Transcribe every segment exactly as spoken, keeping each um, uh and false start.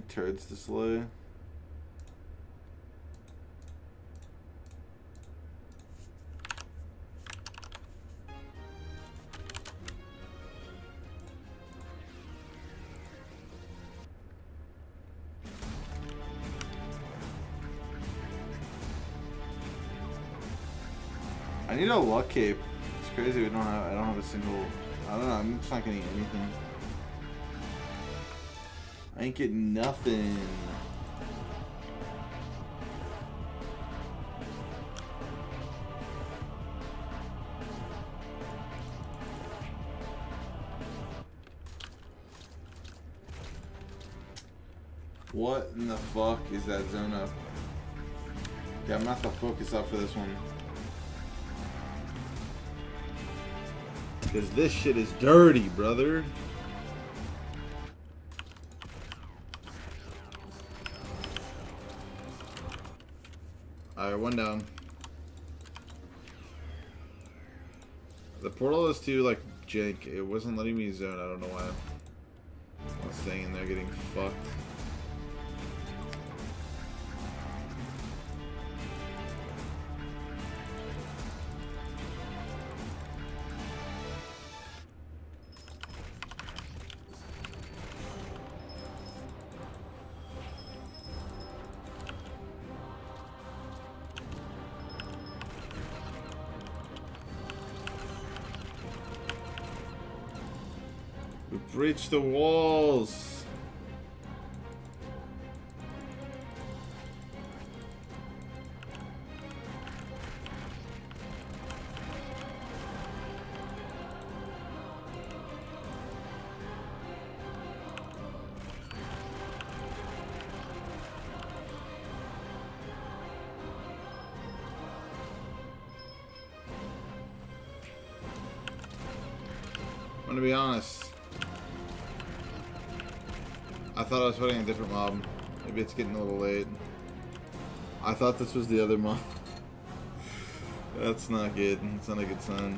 think turrets to slay. I need a luck cape. It's crazy we don't have I don't have a single I don't know, I'm just not getting anything. I ain't getting nothing. What in the fuck is that zone up? Yeah, I'm gonna have to focus up for this one. Because this shit is dirty, brother. Alright, one down. The portal is too, like, jank. It wasn't letting me zone. I don't know why. I was staying in there getting fucked. We breached the walls. I'm gonna be honest. I thought I was fighting a different mob. Maybe it's getting a little late. I thought this was the other mob. That's not good. It's not a good sign.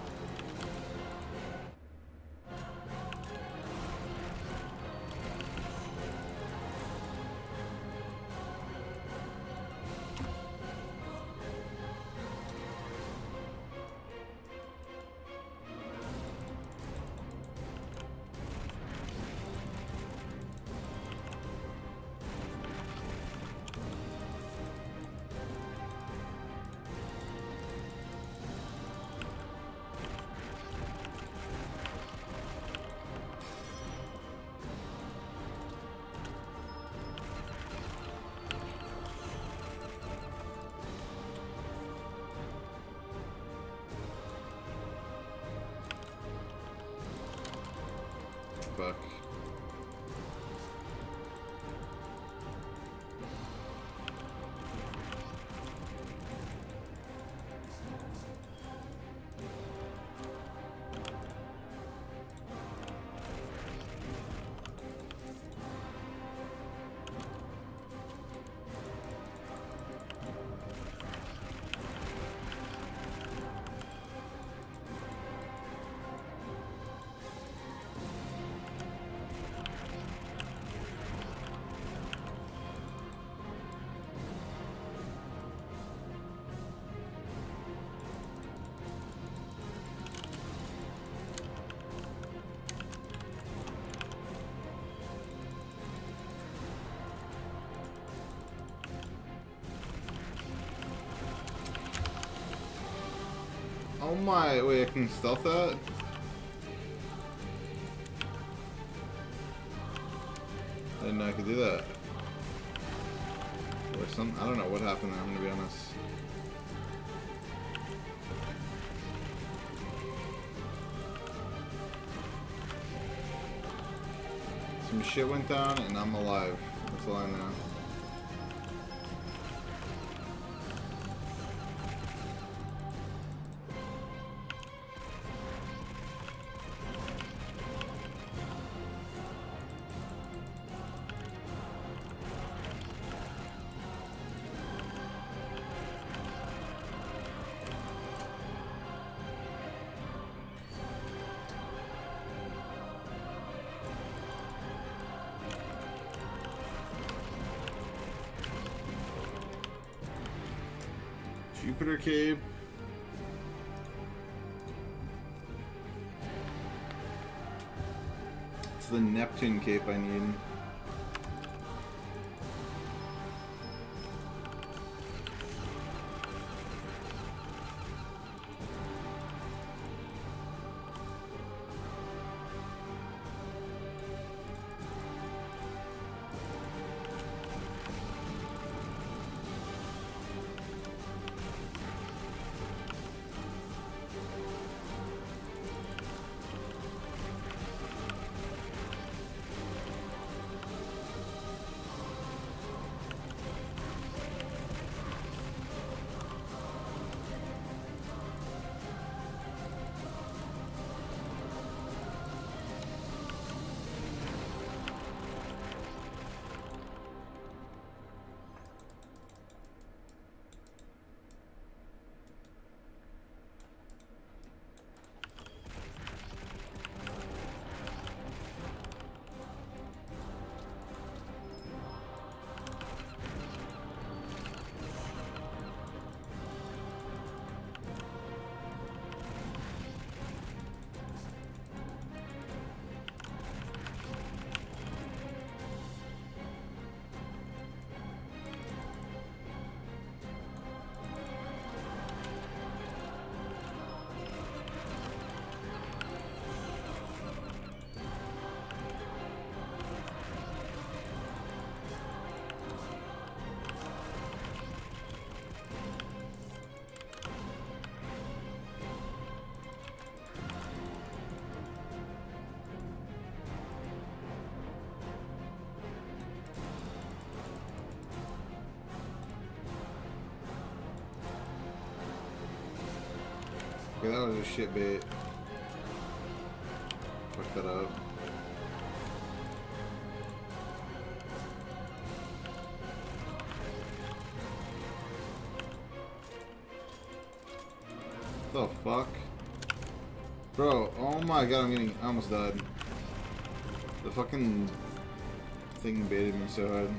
Fuck. Oh my, wait, I can stealth that? I didn't know I could do that. Or some, I don't know what happened there, I'm gonna be honest. Some shit went down and I'm alive. That's all I know. Jupiter Cape. It's the Neptune Cape I need. Okay, that was a shit bait. Fuck that up. What the fuck? Bro, oh my god, I'm getting, I almost died. The fucking thing baited me so hard.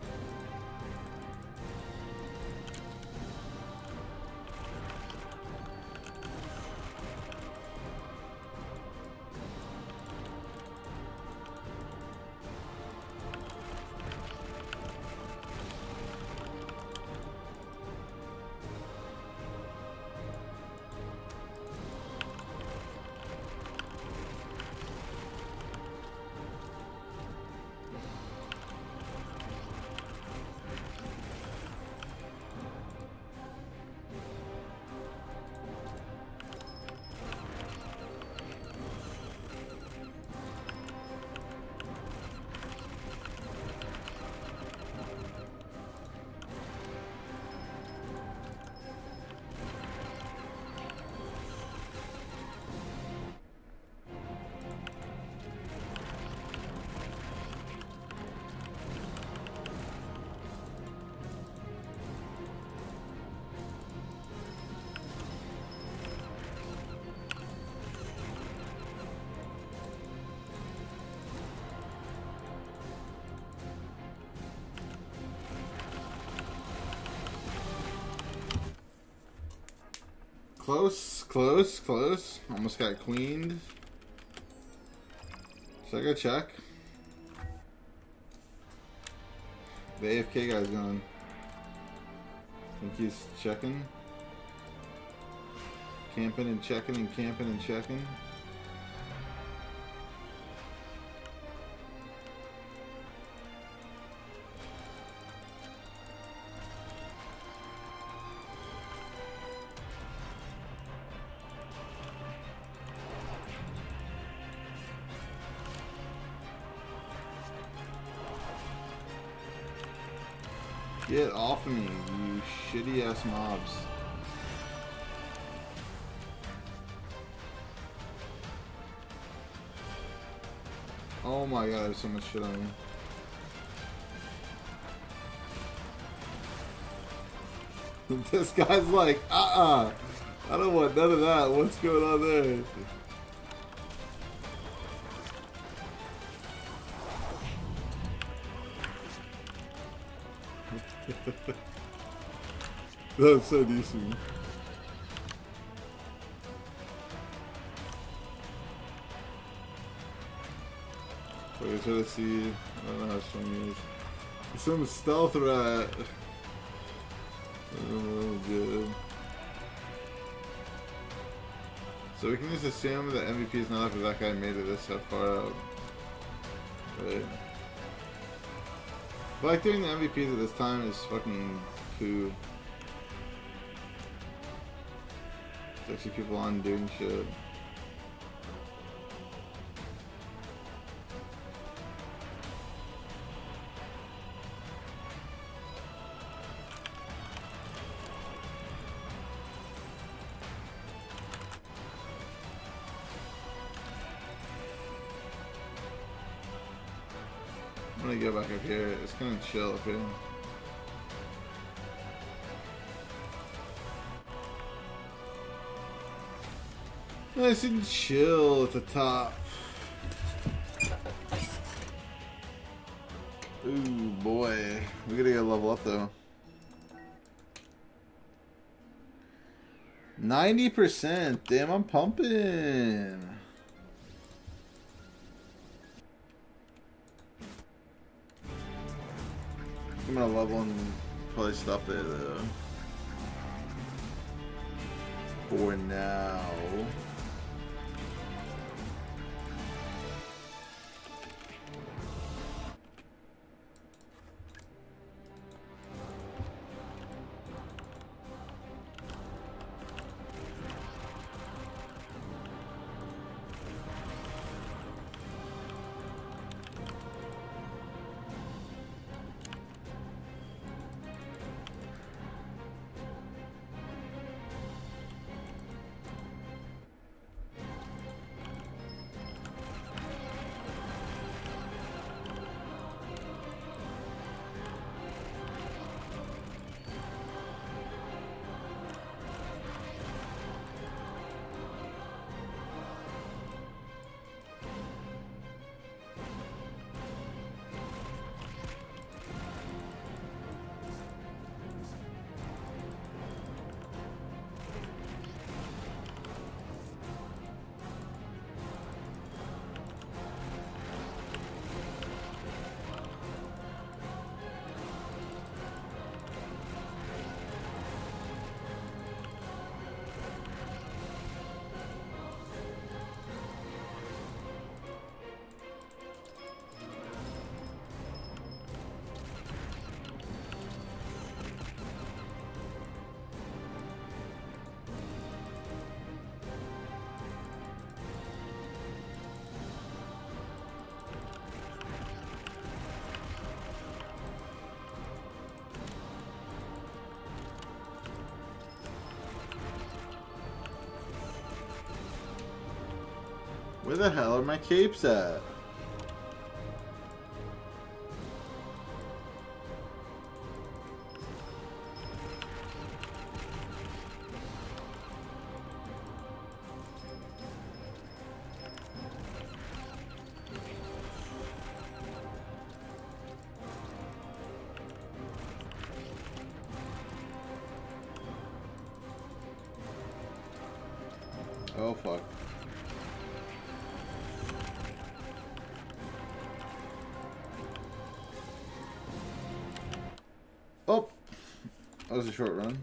Close, close, close. Almost got queened. Should I go check? The A F K guy's gone. Think he's checking? Camping and checking and camping and checking. Get off of me, you shitty ass mobs. Oh my god, there's so much shit on me. This guy's like, uh-uh. I don't want none of that. What's going on there? That's so decent. So we try to see. I don't know how strong he is. Some stealth rat. Oh, good. So we can just assume that M V P is not after that guy made it this far out. Right. But like doing the M V Ps at this time is fucking poo. There's actually people on doing shit. I'm gonna go back up here. It's kind of chill up here. Nice and chill at the top. Ooh boy, we gotta get a level up though. ninety percent. Damn, I'm pumping. I'm gonna level and probably stop there though. For now. Where the hell are my capes at? Oh fuck. Oh, that was a short run.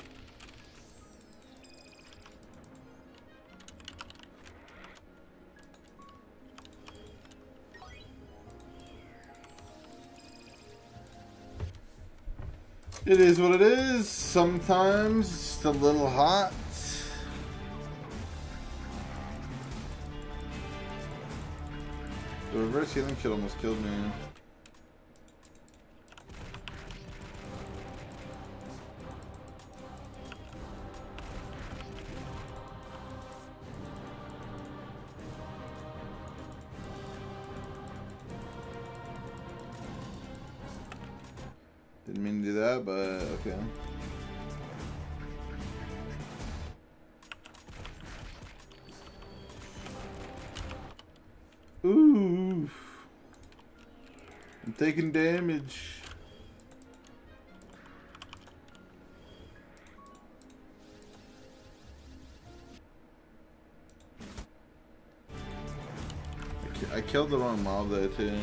It is what it is. Sometimes it's a little hot. The reverse healing kit almost killed me. Didn't mean to do that, but okay. Ooh. I'm taking damage. killed the wrong mob there too.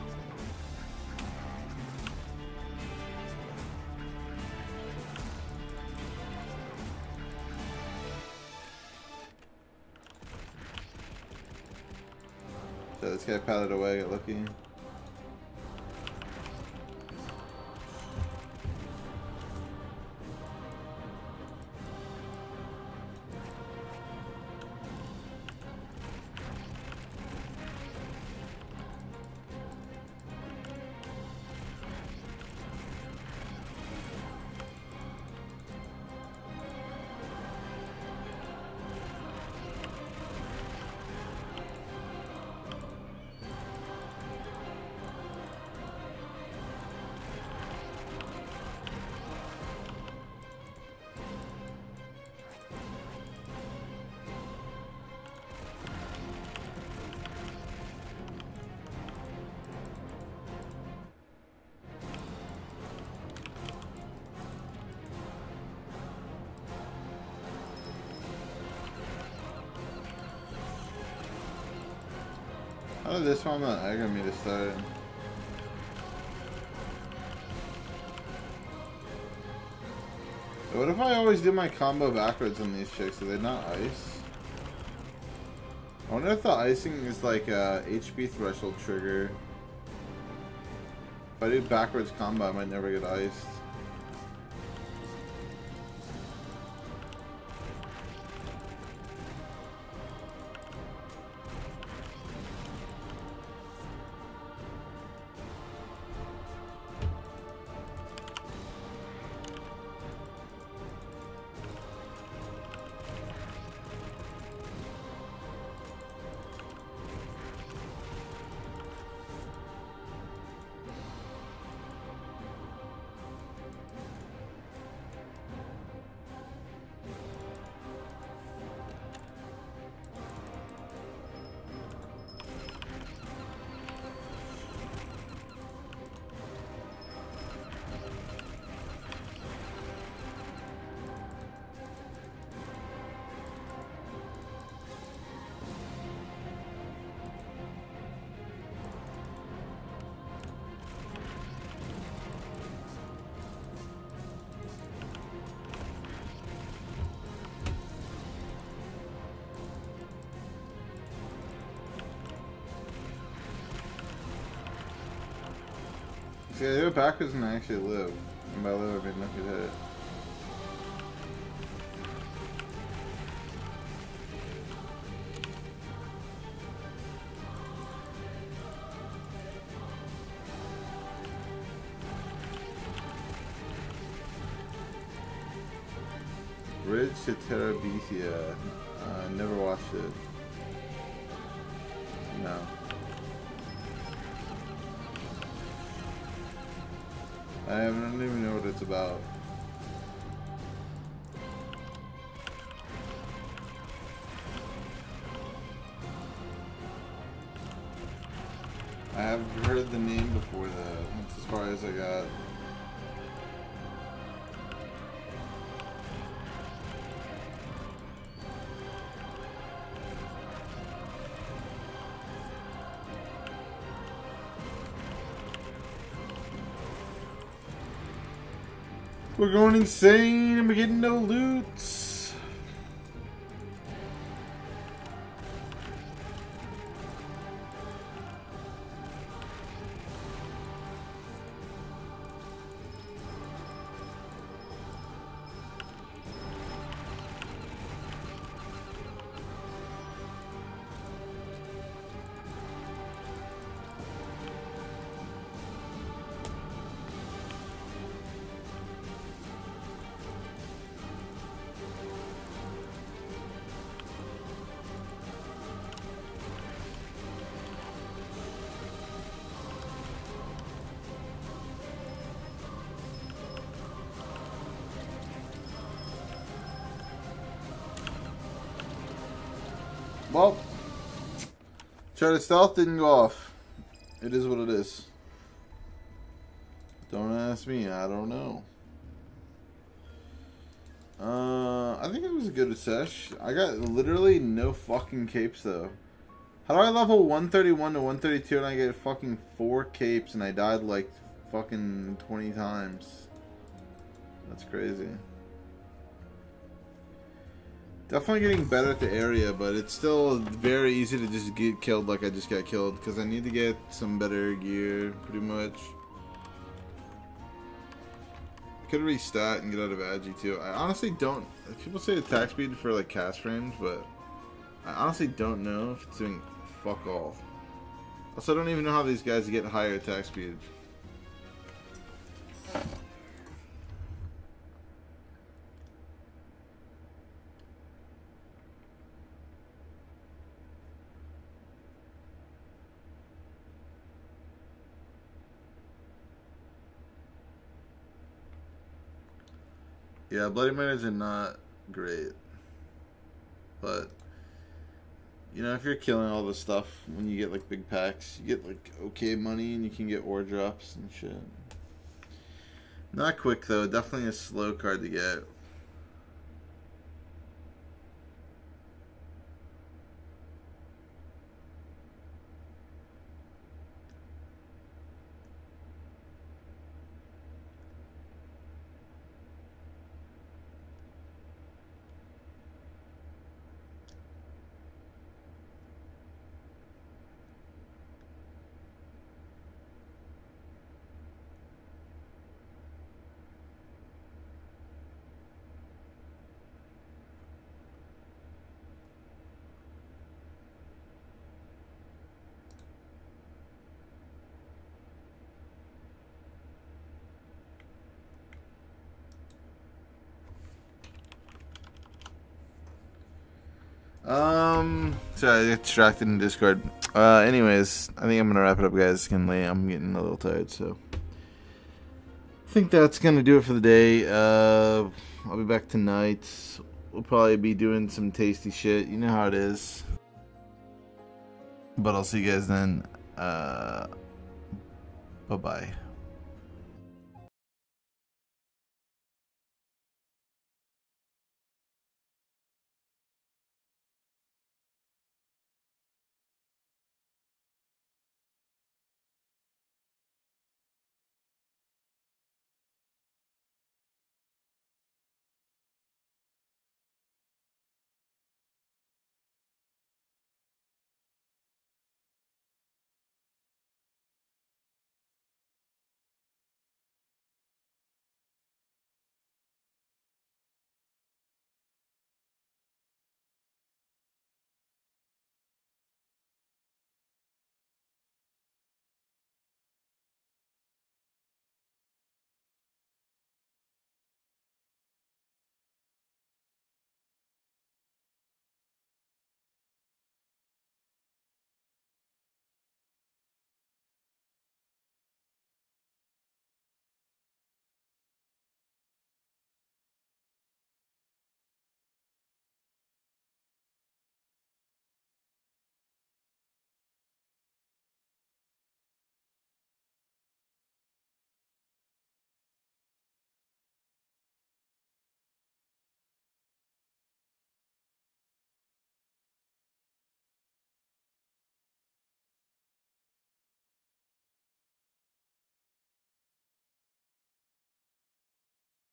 So this guy padded away, got lucky. How did this one not aggro me to start? What if I always do my combo backwards on these chicks? Are they not ice? I wonder if the icing is like a H P threshold trigger. If I do backwards combo, I might never get iced. See, I do it backwards and I actually live. And by live, I mean nothing hit it. Bridge to Terabithia. Uh, never watched it. No. I don't even know what it's about. I have heard the name before that. That's as far as I got. We're going insane and we're getting no loots. Well, try to stealth, didn't go off. It is what it is. Don't ask me, I don't know. Uh, I think it was a good sesh. I got literally no fucking capes though. How do I level one thirty-one to one thirty-two and I get fucking four capes and I died like fucking twenty times? That's crazy. Definitely getting better at the area, but it's still very easy to just get killed like I just got killed because I need to get some better gear, pretty much. I could restat and get out of Agi too. I honestly don't. People say attack speed for like cast frames, but I honestly don't know if it's doing fuck all. Also, I don't even know how these guys get higher attack speed. Yeah, Bloody Marys are not great. But, you know, if you're killing all this stuff, when you get, like, big packs, you get, like, okay money and you can get ore drops and shit. Not quick, though. Definitely a slow card to get. Um, sorry, I got distracted in Discord. Uh, anyways, I think I'm gonna wrap it up, guys. Getting late. I'm getting a little tired, so I think that's gonna do it for the day. Uh, I'll be back tonight. We'll probably be doing some tasty shit. You know how it is. But I'll see you guys then. Uh, bye bye.